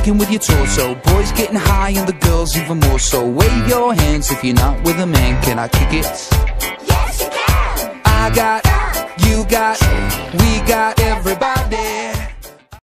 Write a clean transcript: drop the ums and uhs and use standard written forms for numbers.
shaking with your torso. Boys getting high and the girls even more so. Wave your hands if you're not with a man. Can I kick it? Yes, you can. I got, you got, we got everybody.